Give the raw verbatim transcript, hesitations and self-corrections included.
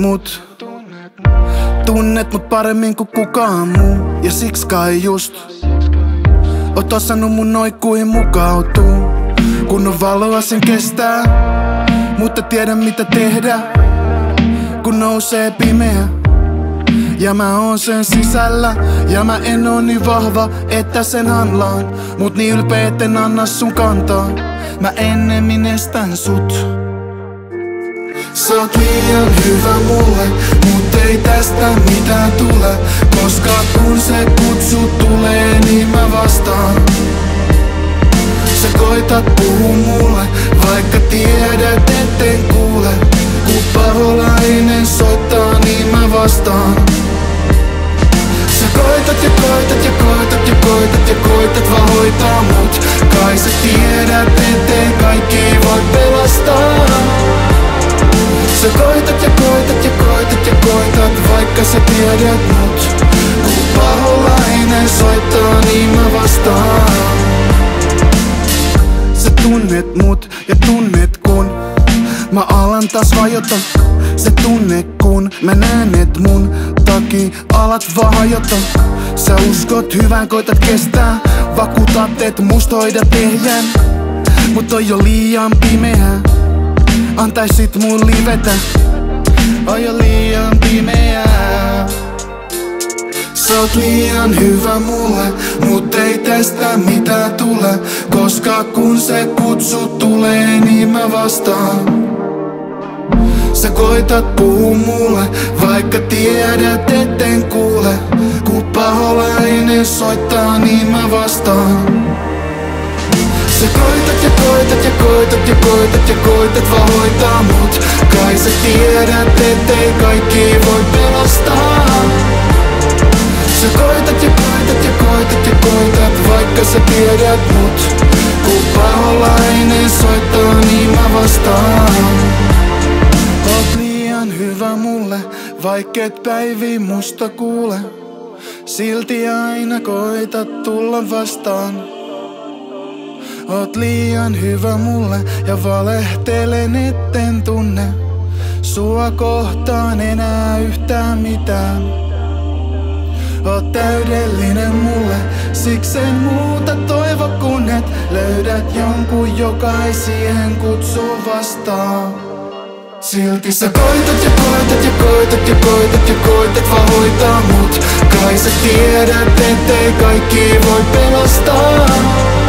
mut, tunnet mut paremmin kuin kukaan muu. Ja siksi kai just oot osannut mun noikkuihin mukautuu. Kun on valoa sen kestää, mutta tiedän mitä tehdä kun nousee pimeä. Ja mä oon sen sisällä, ja mä en oo niin vahva, että sen handlaan. Mut niin ylpeä, etten anna sun kantaa. Mä ennemmin estän sut. Sä oot liian hyvä mulle, mut ei tästä mitään tule. Koska kun se kutsu tulee, niin mä vastaan. Sä koitat puhua mulle, vaikka tiedät etten kuule. Kun paholainen soittaa, niin mä vastaan. Sä koitat ja koitat ja koitat ja koitat ja koitat vaan hoitaa mut. Kai sä tiedät, ettei kaikki voi pelastaa. Sä koitat ja koitat ja koitat ja koitat, vaikka sä tiedät mut. Kun paholainen soittaa, niin mä vastaan. Sä tunnet mut ja tunnet kun mä alan taas vajota. Se tunne kun mä näen et mun taki alat vaan hajota. Sä uskot hyvän, koitat kestää, vakuutat et musta hoida tehjän. Mut on jo liian pimeää, antaisit mun livetä. On jo liian pimeää. Sä oot liian hyvä mulle, mut ei tästä mitään tule. Koska kun se kutsu tulee, niin mä vastaan. Sä koitat puhua mulle, vaikka tiedät etten kuule. Kun paholainen soittaa, niin mä vastaan. Sä koitat ja koitat ja koitat ja koitat ja koitat vaan hoitaa mut. Kai sä tiedät, ettei kaikki voi pelastaa. Sä koitat ja koitat ja koitat ja koitat, vaikka sä tiedät mut. Kun paholainen soittaa, niin mä vastaan. Oot liian hyvä mulle, vaikket päivi musta kuule. Silti aina koitat tulla vastaan. Oot liian hyvä mulle ja valehtelen etten tunne sua kohtaan enää yhtään mitään. Oot täydellinen mulle, siksi en muuta toivo kun et löydät jonkun, joka ei siihen kutsuu vastaan. Silti sä koitat ja koitat ja koitat ja koitat ja koitat vaan hoitaa mut. Kai sä tiedät, ettei kaikki voi pelastaa.